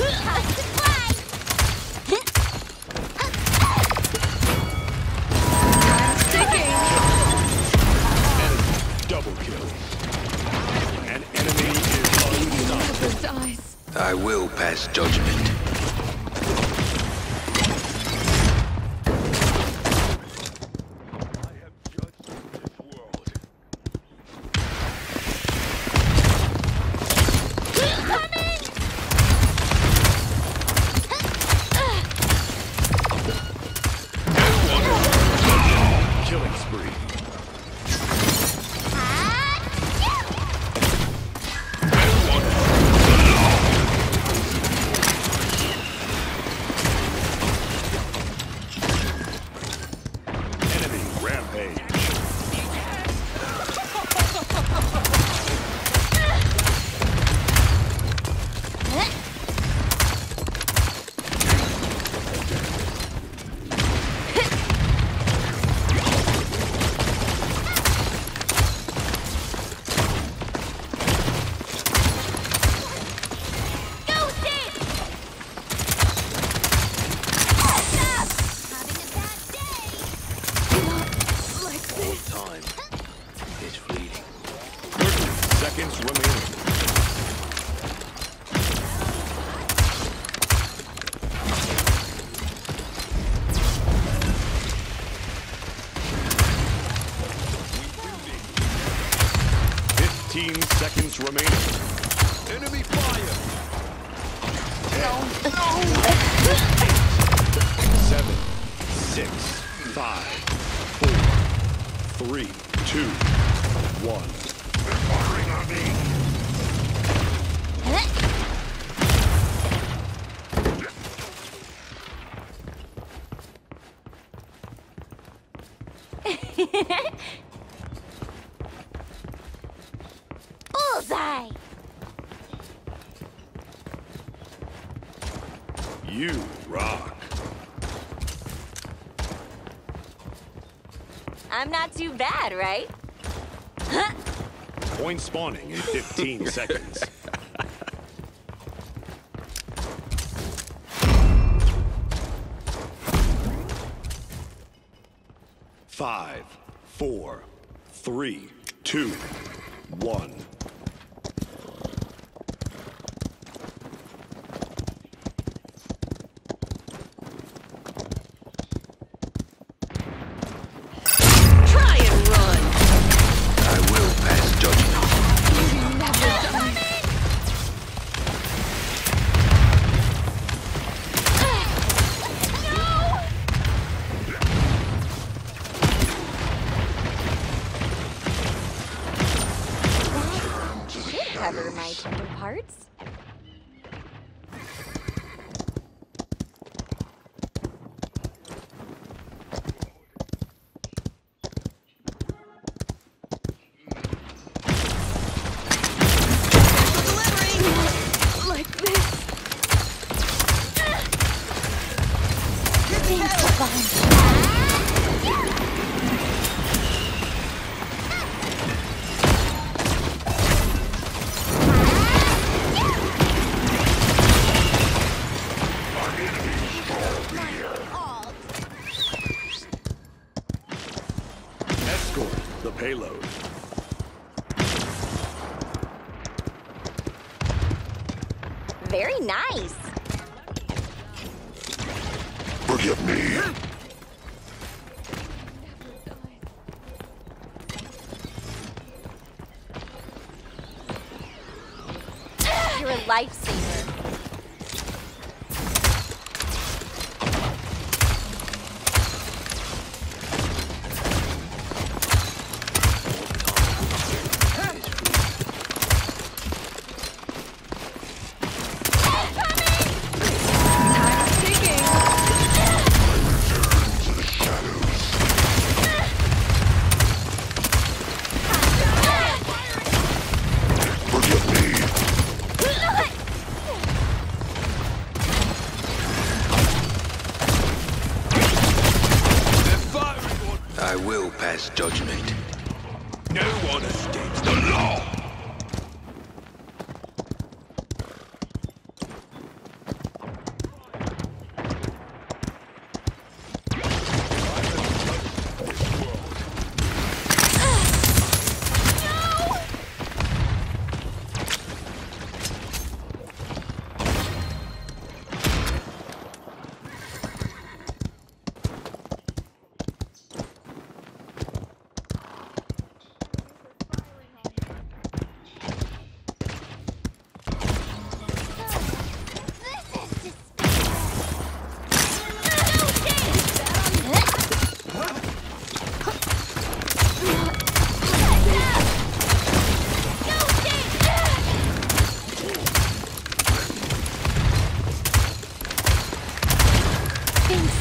Double kill. An enemy is unstoppable. I will pass judgment. Seconds remaining. Seconds remaining. Enemy fire! 10, 7, 6, 5, 4, 3, 2, 1. They're firing on me! Bullseye! You rock. I'm not too bad, right? Huh? Point spawning in 15 seconds. Five, 4, 3, 2, 1. Cover my tender parts. Like this. Escort the payload. Very nice. Forgive me. You're a lifesaver. I will pass judgment. No one escapes the law!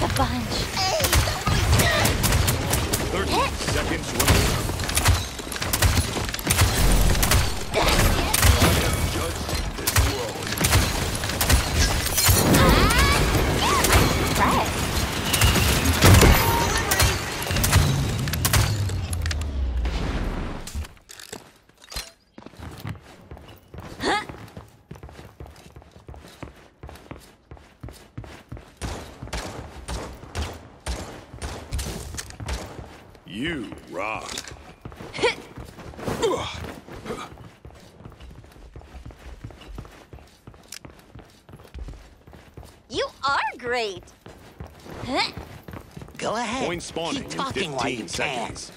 a bunch. 30 seconds remaining. I have judged this world. Right. You rock. You are great. Go ahead. Point spawning Keep in talking while you 15 can. seconds.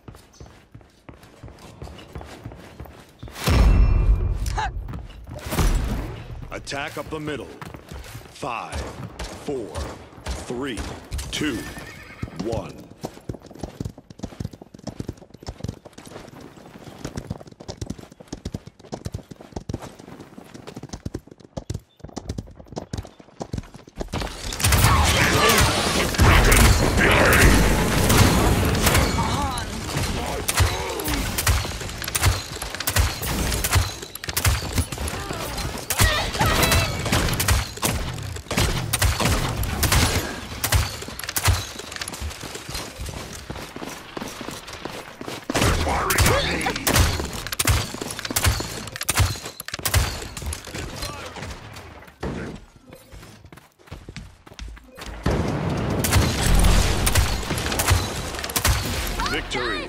Attack up the middle. 5, 4, 3, 2, 1. Victory.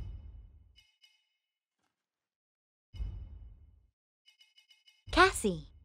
Cassie.